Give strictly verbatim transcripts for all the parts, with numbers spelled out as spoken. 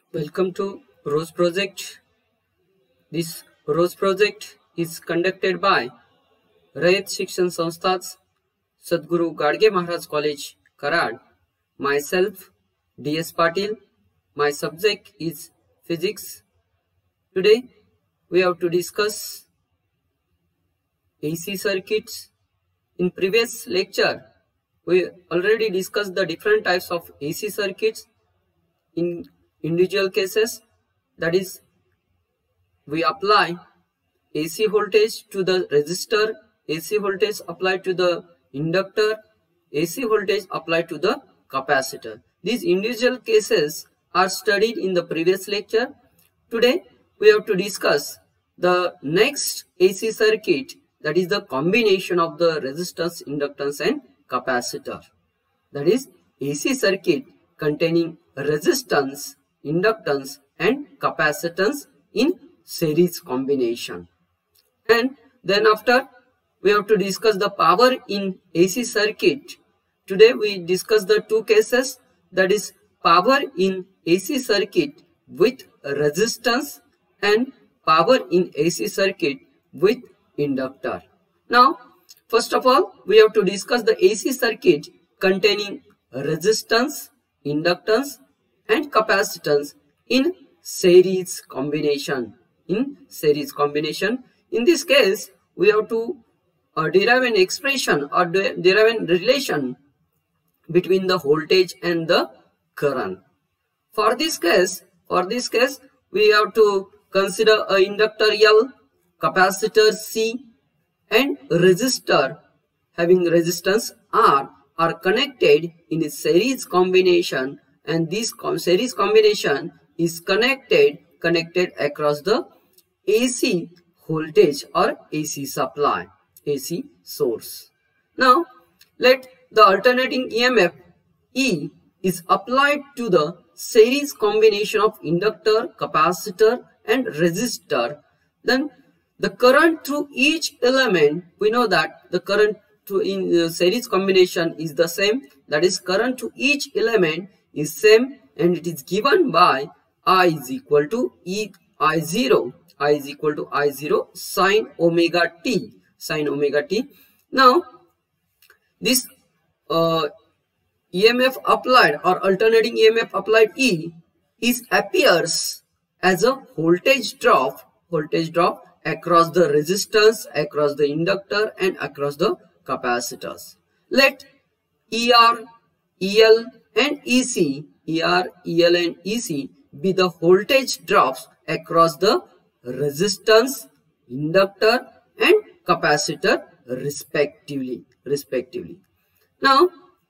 Welcome to ROSE project. This ROSE project is conducted by Rayat Shikshan Sanstha's Sadguru Gadge Maharaj College, Karad. Myself, D S Patil. My subject is physics. Today, we have to discuss A C circuits. In previous lecture, we already discussed the different types of A C circuits in individual cases. That is, we apply A C voltage to the resistor, A C voltage applied to the inductor, A C voltage applied to the capacitor. These individual cases are studied in the previous lecture. Today, we have to discuss the next A C circuit, that is the combination of the resistance, inductance and capacitor. That is A C circuit containing resistance, inductance and capacitance in series combination. And then after, we have to discuss the power in A C circuit. Today we discuss the two cases, that is power in A C circuit with resistance and power in A C circuit with inductor. Now, first of all, we have to discuss the A C circuit containing resistance, inductance and capacitance in series combination. In series combination, in this case, we have to uh, derive an expression or de derive a relation between the voltage and the current. For this case, for this case, we have to consider a inductor L, capacitor C, and resistor having resistance R are connected in a series combination, and this com series combination is connected connected across the A C voltage or A C supply, A C source. Now, let the alternating E M F E is applied to the series combination of inductor, capacitor and resistor. Then the current through each element, we know that the current through in uh, series combination is the same, that is current to each element is same, and it is given by I is equal to E I zero, I is equal to I zero sine omega t, sine omega t. Now, this uh, E M F applied or alternating E M F applied E is appears as a voltage drop, voltage drop across the resistance, across the inductor and across the capacitors. Let E R, E L and E C, E R, E L and E C be the voltage drops across the resistance, inductor and capacitor respectively, respectively. Now,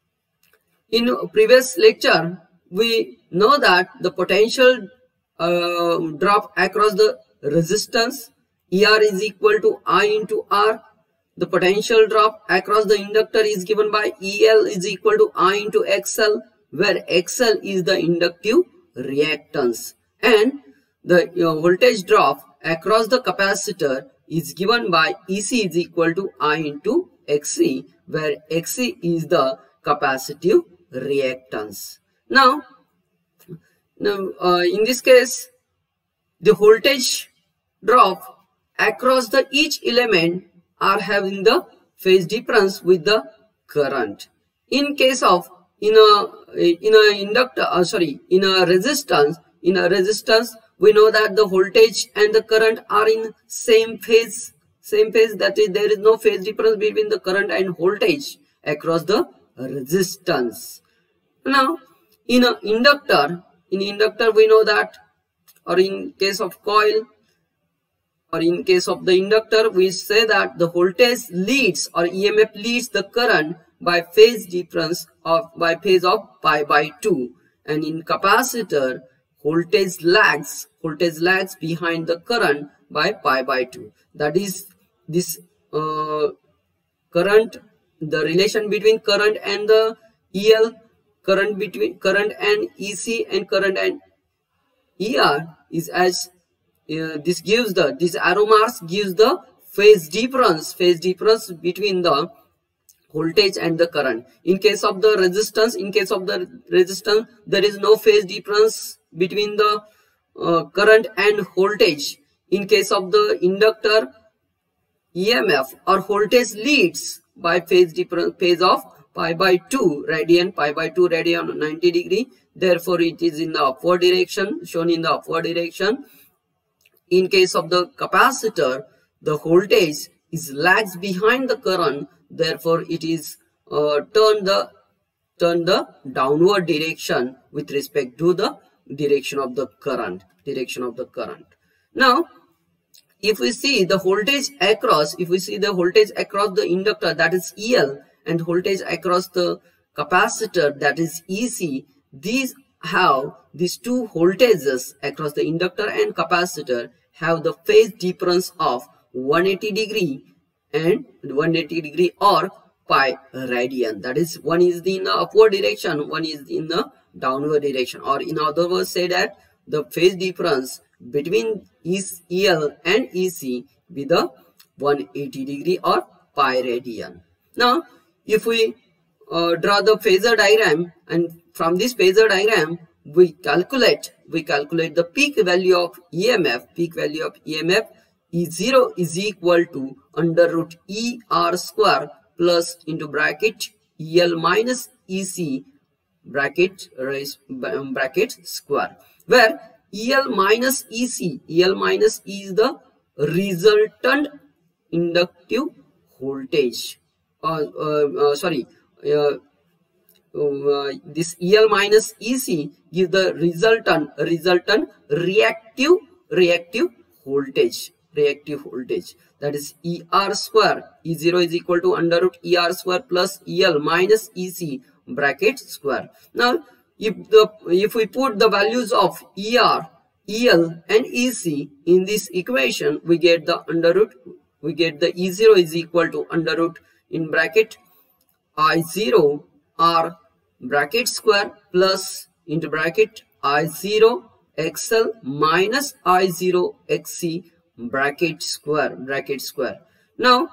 in previous lecture, we know that the potential uh, drop across the resistance E R is equal to I into R. The potential drop across the inductor is given by E L is equal to I into X L, where X L is the inductive reactance, and the you know, voltage drop across the capacitor is given by E C is equal to I into X C, where X C is the capacitive reactance. Now, now uh, in this case, the voltage drop across the each element are having the phase difference with the current. In case of in a in a inductor, uh, sorry, in a resistance, in a resistance, we know that the voltage and the current are in same phase, same phase. That is, there is no phase difference between the current and voltage across the resistance. Now, in a inductor, in inductor we know that, or in case of coil, or in case of the inductor, we say that the voltage leads or E M F leads the current by phase difference of by phase of pi by two, and in capacitor, voltage lags, voltage lags behind the current by pi by two. That is, this uh, current, the relation between current and the E L, current between current and E C and current and E R is as Uh, this gives the this arrow marks gives the phase difference phase difference between the voltage and the current. In case of the resistance, in case of the resistance, there is no phase difference between the uh, current and voltage. In case of the inductor, E M F or voltage leads by phase difference, phase of pi by two radian, pi by two radian on ninety degree. Therefore, it is in the upward direction, shown in the upward direction. In case of the capacitor, the voltage is lags behind the current. Therefore, it is uh, turn the turn the downward direction with respect to the direction of the current. Direction of the current. Now, if we see the voltage across, if we see the voltage across the inductor, that is E L, and voltage across the capacitor, that is E C, these have these two voltages across the inductor and capacitor have the phase difference of one hundred eighty degree and one hundred eighty degree or pi radian. That is, one is in the upward direction, one is in the downward direction, or in other words say that the phase difference between E L and E C be the one hundred eighty degree or pi radian. Now, if we uh, draw the phasor diagram, and from this phasor diagram we calculate we calculate the peak value of E M F. Peak value of E M F E zero is equal to under root E R square plus into bracket E L minus E C bracket raise bracket square, where E L minus E C, E L minus E is the resultant inductive voltage. Uh, uh, uh, sorry, uh, uh, this E L minus E C gives the resultant resultant reactive reactive voltage. Reactive voltage, that is E R square. E zero is equal to under root E R square plus E L minus E C bracket square. Now, if the if we put the values of E R, E L and E C in this equation, we get the under root, we get the E zero is equal to under root in bracket I zero R bracket square plus into bracket I zero X L minus I zero X C bracket square bracket square. Now,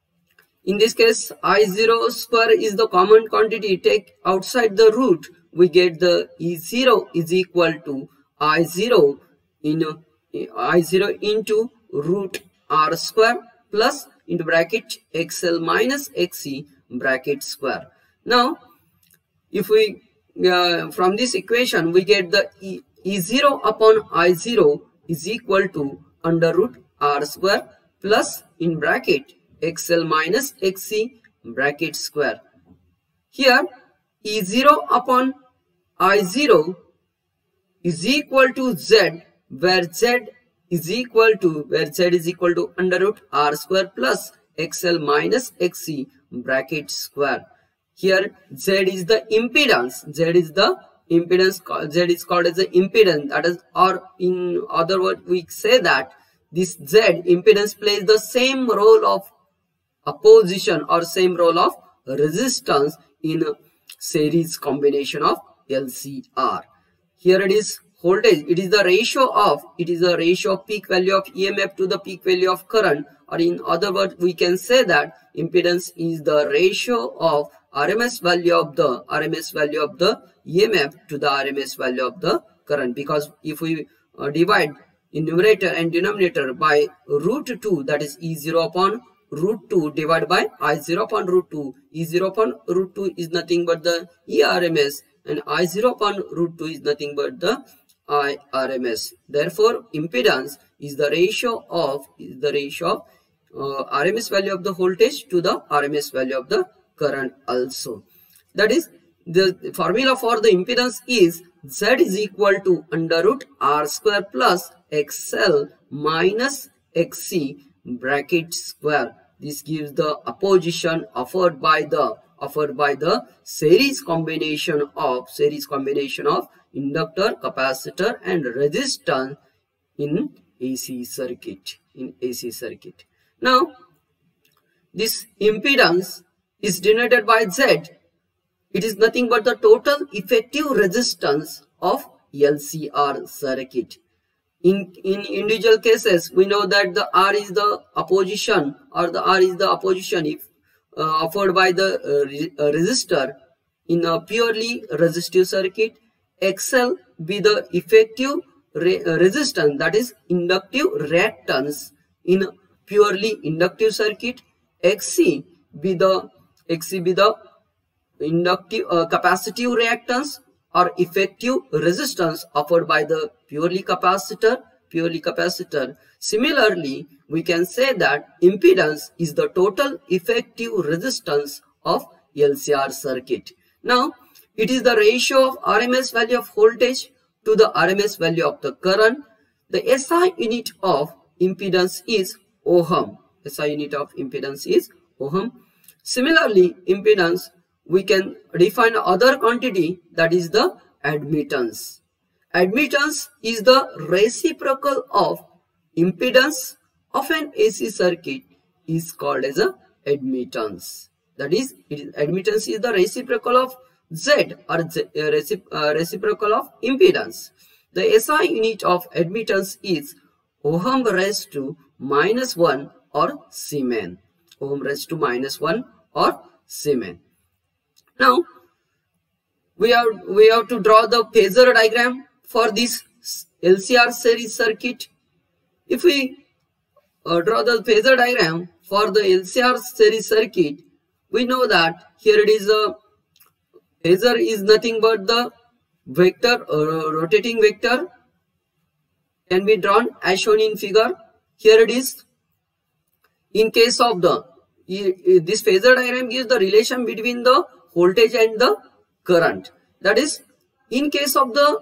in this case, I zero square is the common quantity. Take outside the root, we get the E zero is equal to I zero in I zero into root R square plus into bracket X L minus X C bracket square. Now, if we uh, from this equation we get the E, E zero upon I zero is equal to under root R square plus in bracket X L minus X C bracket square. Here E zero upon I zero is equal to Z, where Z is equal to where Z is equal to under root R square plus X L minus X C bracket square. Here Z is the impedance. Z is the impedance. Z is called as the impedance. That is, or in other words, we say that this Z impedance plays the same role of opposition or same role of resistance in a series combination of L C R. Here it is voltage. It is the ratio of it is the ratio of peak value of E M F to the peak value of current, or in other words, we can say that impedance is the ratio of R M S value of the R M S value of the E M F to the R M S value of the current. Because if we uh, divide in numerator and denominator by root two, that is E zero upon root two divided by I zero upon root two. E zero upon root two is nothing but the E R M S, and I zero upon root two is nothing but the I R M S. Therefore, impedance is the ratio of is the ratio of uh, R M S value of the voltage to the R M S value of the current also. That is, the formula for the impedance is Z is equal to under root R square plus X L minus X C bracket square. This gives the opposition offered by the offered by the series combination of series combination of inductor, capacitor and resistor in A C circuit in A C circuit. Now, this impedance is denoted by Z. It is nothing but the total effective resistance of L C R circuit. In, in individual cases, we know that the R is the opposition or the R is the opposition. If uh, offered by the uh, re uh, resistor in a purely resistive circuit. X L be the effective re uh, resistance, that is inductive reactance in a purely inductive circuit. X C be the X C be the inductive uh, capacitive reactance or effective resistance offered by the purely capacitor purely capacitor. Similarly, we can say that impedance is the total effective resistance of L C R circuit. Now, it is the ratio of R M S value of voltage to the R M S value of the current. The S I unit of impedance is ohm. S I unit of impedance is ohm. Similarly, impedance, we can define other quantity, that is the admittance. Admittance is the reciprocal of impedance of an A C circuit is called as a admittance. That is, it is admittance is the reciprocal of Z or Z, uh, recip, uh, reciprocal of impedance. The S I unit of admittance is ohm raised to minus one or Siemens. Ohm raised to minus one or Siemens. Now, we have, we have to draw the phasor diagram for this L C R series circuit. If we uh, draw the phasor diagram for the L C R series circuit, we know that here it is a phasor is nothing but the vector, uh, rotating vector can be drawn as shown in figure. Here it is. In case of the, this phasor diagram gives the relation between the voltage and the current. That is, in case of the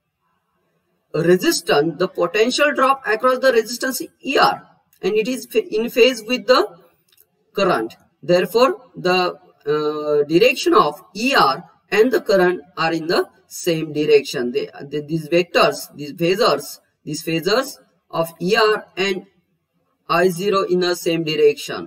resistance, the potential drop across the resistance is E R and it is in phase with the current. Therefore, the uh, direction of E R and the current are in the same direction. They, they, these vectors, these phasors, these phasors of E R and I zero in the same direction.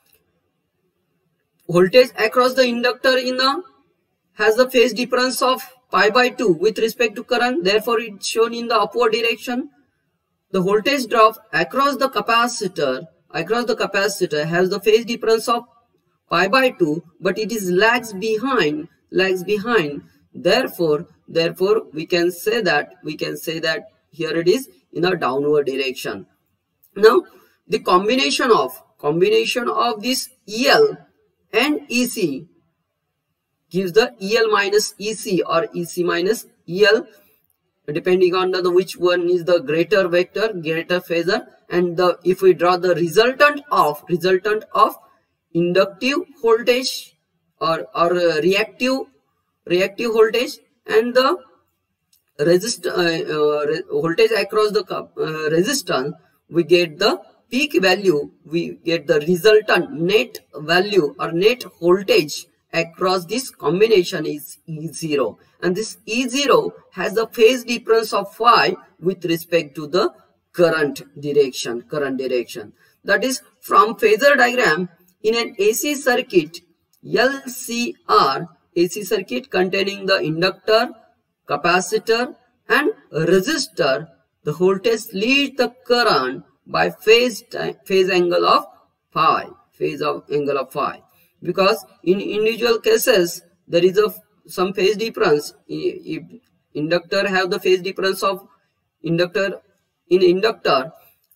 Voltage across the inductor in the has the phase difference of pi by two with respect to current. Therefore, it's shown in the upward direction. The voltage drop across the capacitor across the capacitor has the phase difference of pi by two, but it is lags behind lags behind. Therefore, therefore we can say that we can say that here it is in a downward direction. Now, the combination of combination of this E L and E C gives the E L minus E C or E C minus E L, depending on the, the which one is the greater vector, greater phasor. And the if we draw the resultant of resultant of inductive voltage or or uh, reactive reactive voltage and the resist uh, uh, re voltage across the uh, resistance, we get the peak value, we get the resultant net value or net voltage across this combination is E zero, and this E zero has a phase difference of phi with respect to the current direction current direction. That is, from phasor diagram in an A C circuit, L C R A C circuit containing the inductor, capacitor and resistor, the voltage leads the current by phase phase angle of phi phase of angle of phi, because in individual cases there is a some phase difference. If inductor have the phase difference of inductor in inductor,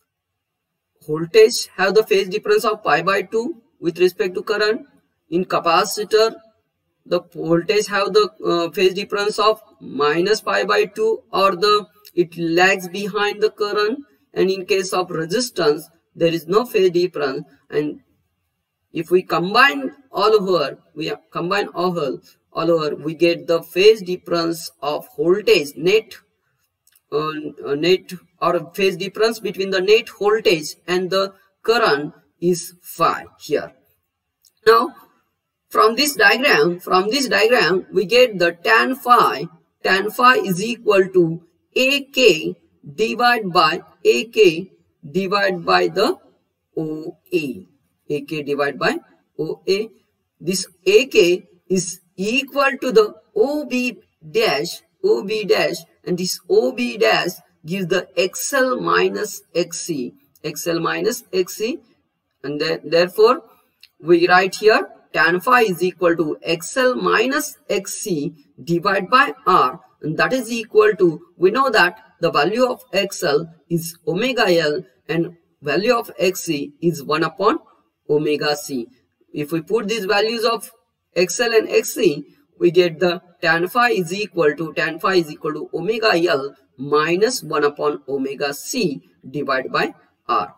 voltage have the phase difference of pi by two with respect to current. In capacitor, the voltage have the uh, phase difference of minus pi by two, or the it lags behind the current. And in case of resistance, there is no phase difference. And if we combine all over, we combine all, all over, we get the phase difference of voltage net, uh, net or phase difference between the net voltage and the current is phi here. Now, from this diagram, from this diagram, we get the tan phi. Tan phi is equal to A K divided by A K divided by the O A. A K divided by O A. This A K is equal to the O B dash, O B dash, and this O B dash gives the X L minus X C, X L minus X C, and then therefore we write here tan phi is equal to X L minus X C divided by R, and that is equal to, we know that the value of X L is omega L and value of X C is one upon omega C. If we put these values of X L and X C, we get the tan phi is equal to tan phi is equal to omega L minus one upon omega C divided by R.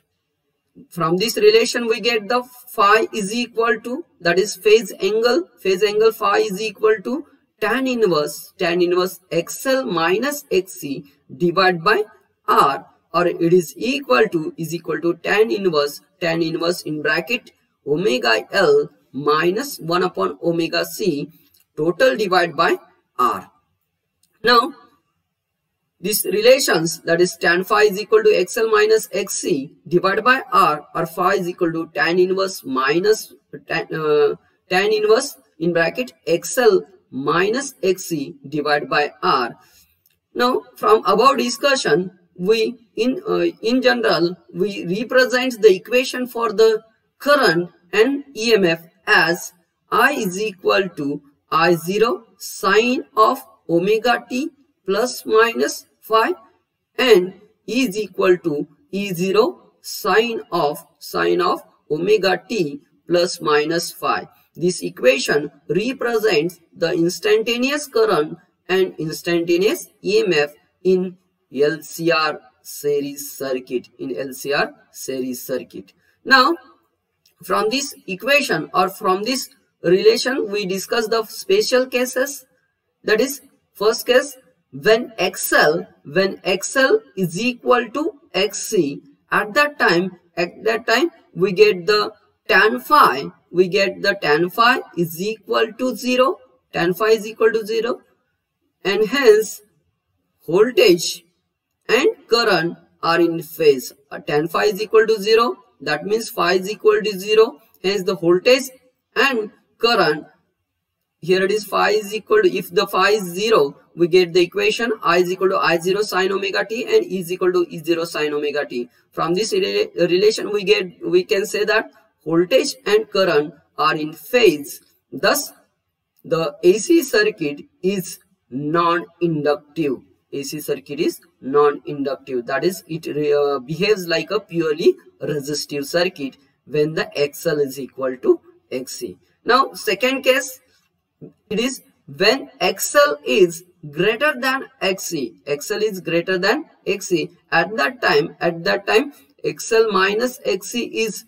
From this relation we get the phi is equal to, that is phase angle, phase angle phi is equal to tan inverse, tan inverse X L minus X C divided by R, or it is equal to, is equal to tan inverse, tan inverse in bracket omega L minus one upon omega C total divided by R. Now, these relations, that is tan phi is equal to X L minus X C divided by R, or phi is equal to tan inverse minus tan, uh, tan inverse in bracket X L minus X C divided by R. Now, from above discussion, we in uh, in general we represent the equation for the current and E M F as I is equal to I zero sine of omega t plus minus phi, and E is equal to E zero sine of sine of omega t plus minus phi. This equation represents the instantaneous current and instantaneous E M F in L C R series circuit, in L C R series circuit. Now, from this equation or from this relation, we discuss the special cases. That is, first case, when X L, when X L is equal to X C, at that time, at that time, we get the tan phi, we get the tan phi is equal to zero, tan phi is equal to zero, and hence voltage and current are in phase. Uh, tan phi is equal to zero, that means phi is equal to zero, hence the voltage and current, here it is phi is equal to, if the phi is zero, we get the equation I is equal to I zero sine omega t and E is equal to E zero sine omega t. From this re relation we get, we can say that voltage and current are in phase. Thus, the A C circuit is non-inductive. A C circuit is non-inductive. That is, it uh, behaves like a purely resistive circuit when the X L is equal to X C. Now, second case, it is when X L is greater than X C. X L is greater than X C. At that time, at that time, X L minus X C is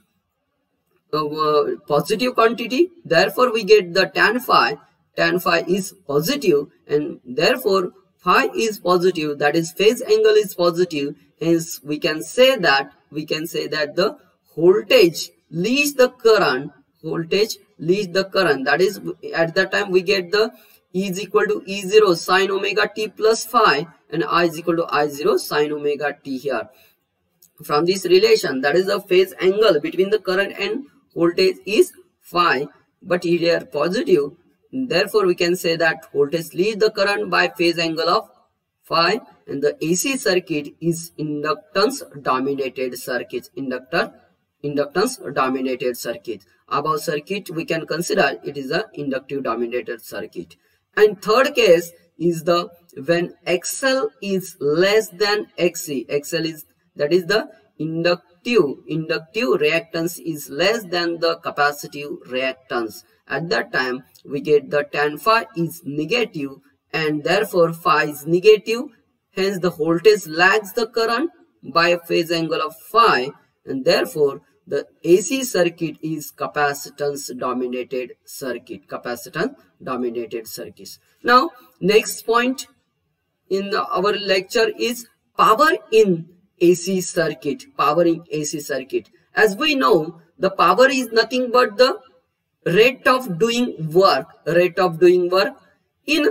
a uh, positive quantity. Therefore, we get the tan phi. Tan phi is positive, and therefore phi is positive. That is, phase angle is positive. Hence, we can say that we can say that the voltage leads the current. Voltage leads the current. That is, at that time we get the E is equal to E zero sine omega t plus phi, and I is equal to I zero sine omega t here. From this relation, that is the phase angle between the current and voltage is phi, but here positive. Therefore, we can say that voltage leads the current by phase angle of phi, and the A C circuit is inductance dominated circuit. Inductor inductance dominated circuit. Above circuit we can consider it is a inductive dominated circuit. And third case is the when X L is less than X C. X L is, that is, the inductive inductive reactance is less than the capacitive reactance. At that time we get the tan phi is negative, and therefore phi is negative. Hence the voltage lags the current by a phase angle of phi, and therefore the A C circuit is capacitance dominated circuit. Capacitance dominated circuits. Now, next point in our lecture is power in A C circuit. Power in A C circuit. As we know, the power is nothing but the rate of doing work. Rate of doing work in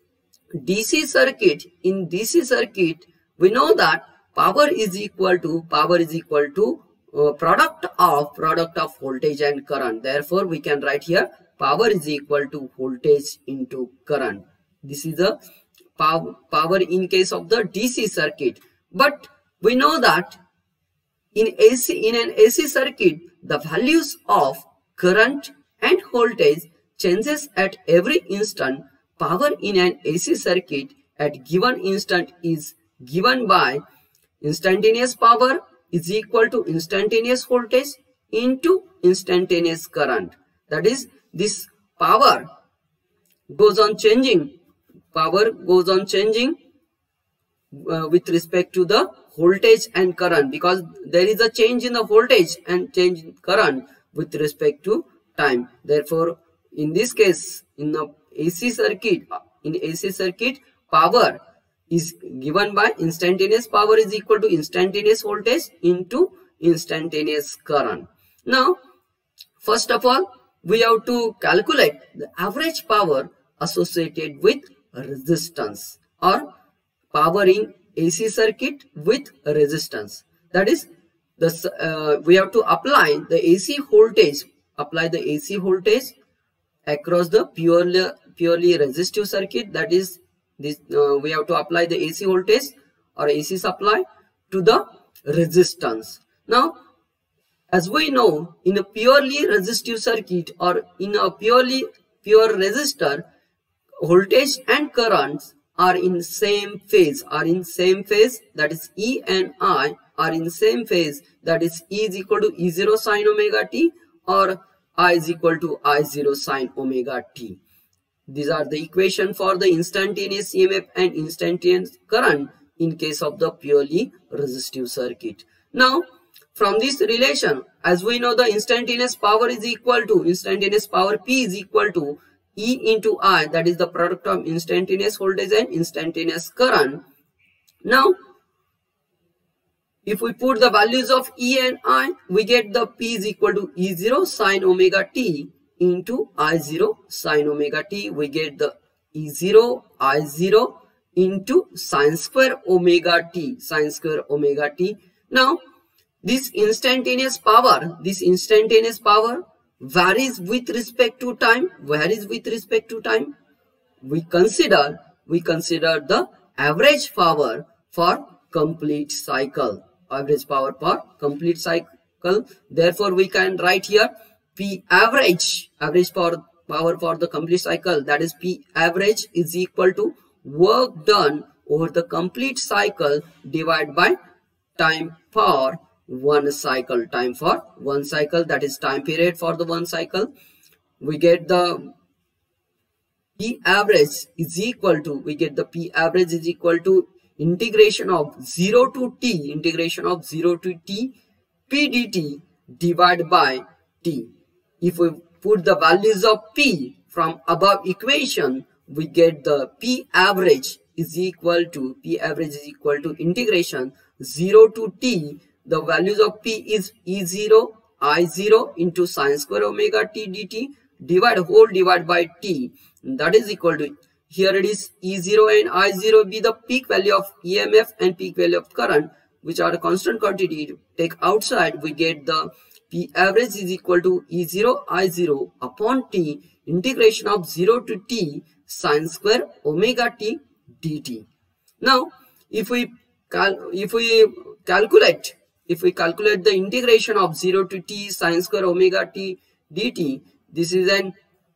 D C circuit. In D C circuit, we know that power is equal to power is equal to uh, product of product of voltage and current. Therefore, we can write here power is equal to voltage into current. This is the pow power in case of the D C circuit. But we know that in A C in an A C circuit, the values of current and voltage changes at every instant, power in an A C circuit at given instant is given by instantaneous power is equal to instantaneous voltage into instantaneous current. That is, this power goes on changing, power goes on changing uh, with respect to the voltage and current, because there is a change in the voltage and change in current with respect to time. Therefore, in this case, in the A C circuit, in A C circuit, power is given by instantaneous power is equal to instantaneous voltage into instantaneous current. Now, first of all, we have to calculate the average power associated with resistance, or power in A C circuit with resistance. That is, the uh, we have to apply the A C voltage, apply the A C voltage across the purely purely resistive circuit. That is, this uh, we have to apply the A C voltage or A C supply to the resistance. Now, as we know, in a purely resistive circuit or in a purely pure resistor, voltage and currents are in same phase, are in same phase, that is E and I are in same phase, that is E is equal to E zero sine omega t or I is equal to I zero sine omega t. These are the equation for the instantaneous E M F and instantaneous current in case of the purely resistive circuit. Now, from this relation, as we know, the instantaneous power is equal to, instantaneous power P is equal to E into I, that is the product of instantaneous voltage and instantaneous current. Now, if we put the values of E and I, we get the P is equal to E zero sine omega t into I zero sine omega t. We get the E zero, I zero into sine square omega t, sine square omega t. Now, this instantaneous power, this instantaneous power varies with respect to time, varies with respect to time. We consider, we consider the average power for complete cycle, average power for complete cycle. Therefore, we can write here P average, average power, power for the complete cycle, that is P average is equal to work done over the complete cycle divided by time for one cycle, time for one cycle, that is time period for the one cycle. We get the P average is equal to, we get the P average is equal to integration of zero to t, integration of zero to t, P dt divided by t. If we put the values of P from above equation, we get the P average is equal to, P average is equal to integration zero to t. The values of P is E zero, I zero into sine square omega t dt, divide whole divided by t. That is equal to, here it is E zero and I zero be the peak value of E M F and peak value of current, which are a constant quantity. Take outside, we get the P average is equal to E zero, I zero upon t, integration of zero to t sine square omega t dt. Now, if we cal if we calculate, if we calculate the integration of zero to t sine square omega t dt, this is an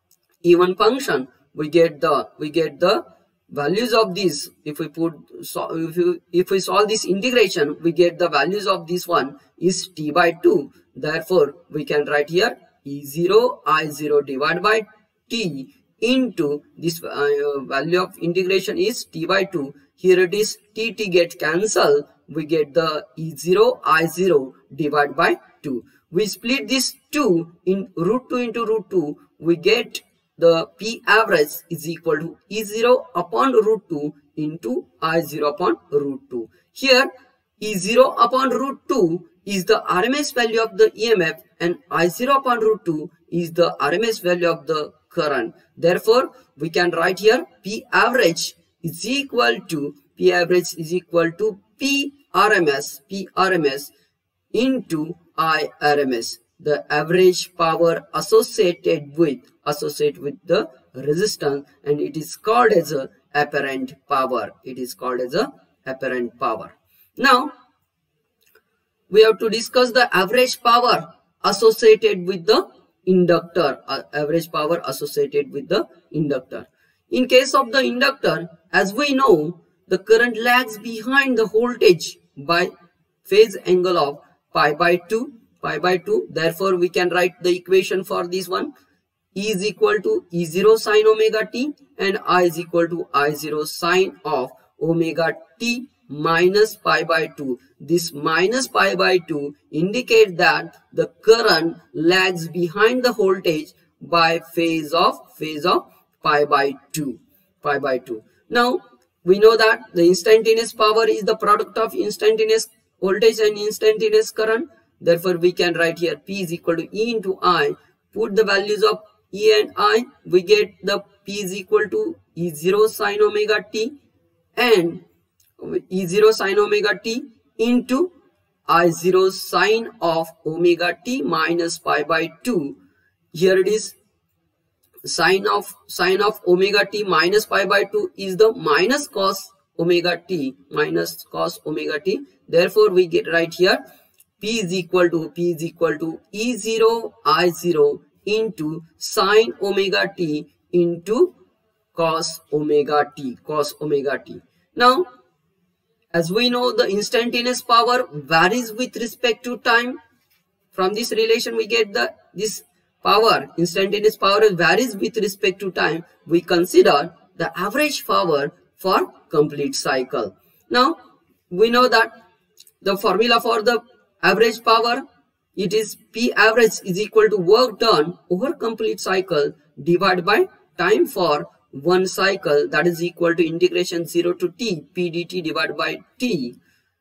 even function. We get the we get the values of this. If we put so if you if we solve this integration, we get the values of this one is t by two. Therefore, we can write here E zero, I zero divided by t into this uh, value of integration is t by two. Here it is t, t get cancelled. We get the E zero, I zero divided by two. We split this two in root two into root two. We get the P average is equal to E zero upon root two into I zero upon root two. Here E zero upon root two is the R M S value of the E M F and I zero upon root two is the R M S value of the current. Therefore, we can write here P average is equal to, P average is equal to P R M S, P R M S into I R M S, the average power associated with, associated with the resistance, and it is called as a apparent power. It is called as a apparent power. Now, we have to discuss the average power associated with the inductor, uh, average power associated with the inductor. In case of the inductor, as we know, the current lags behind the voltage by phase angle of pi by two, pi by two. Therefore, we can write the equation for this one. E is equal to E zero sine omega t and I is equal to I zero sine of omega t minus pi by two. This minus pi by two indicates that the current lags behind the voltage by phase of phase of pi by two, pi by two. Now we know that the instantaneous power is the product of instantaneous voltage and instantaneous current. Therefore, we can write here P is equal to E into I. Put the values of E and I. We get the P is equal to E zero sine omega t and E zero sine omega t into I zero sine of omega t minus pi by two. Here it is sine of sine of omega t minus pi by two is the minus cos omega t, minus cos omega t. Therefore, we get right here P is equal to P is equal to E zero I zero into sine omega t into cos omega t, cos omega t. Now, as we know, the instantaneous power varies with respect to time. From this relation, we get the this power, instantaneous power varies with respect to time. We consider the average power for complete cycle. Now, we know that the formula for the average power, it is P average is equal to work done over complete cycle divided by time for one cycle, that is equal to integration zero to t P dt divided by t.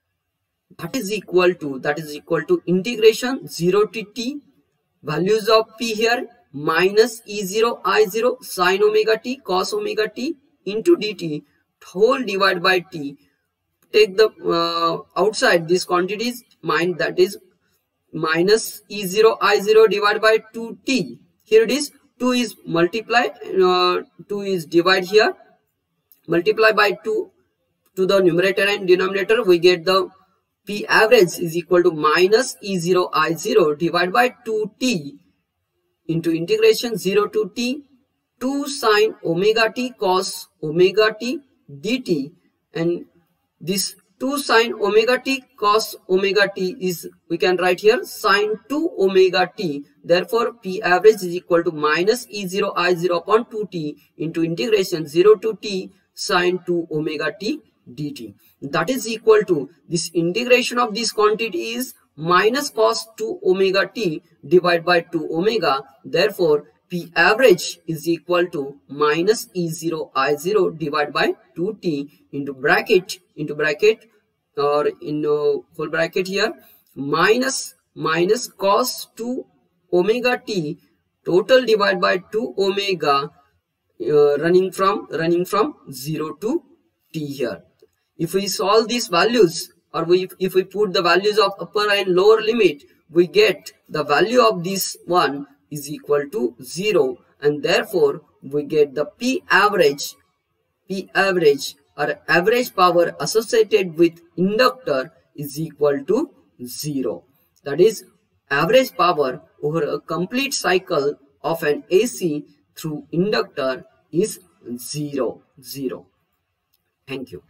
That is equal to that is equal to integration zero to t, values of P here minus E zero I zero sine omega t cos omega t into dt whole divided by t. Take the uh, outside these quantities, mind, that is minus E zero I zero divided by two t. Here it is two is multiply, uh, two is divide here, multiply by two to the numerator and denominator. We get the P average is equal to minus E zero I zero divided by two t into integration zero to t two sine omega t cos omega t dt, and this two sine omega t cos omega t is, we can write here sine two omega t. Therefore, P average is equal to minus E zero I zero upon two t into integration zero to t sine two omega t dt. That is equal to this integration of this quantity is minus cos two omega t divided by two omega. Therefore, P average is equal to minus E zero I zero divided by two t into bracket into bracket or in uh, whole bracket here minus minus cos two omega t total divided by two omega uh, running from running from zero to t here. If we solve these values, or we if we put the values of upper and lower limit, we get the value of this one is equal to zero, and therefore we get the P average P average or average power associated with inductor is equal to zero. That is, average power over a complete cycle of an A C through inductor is zero, zero. Thank you.